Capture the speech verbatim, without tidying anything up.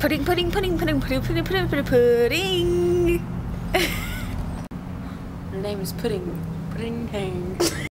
Pudding, pudding, pudding, pudding, pudding, pudding, pudding, pudding, pudding. Her name is Pudding. Pudding Hang.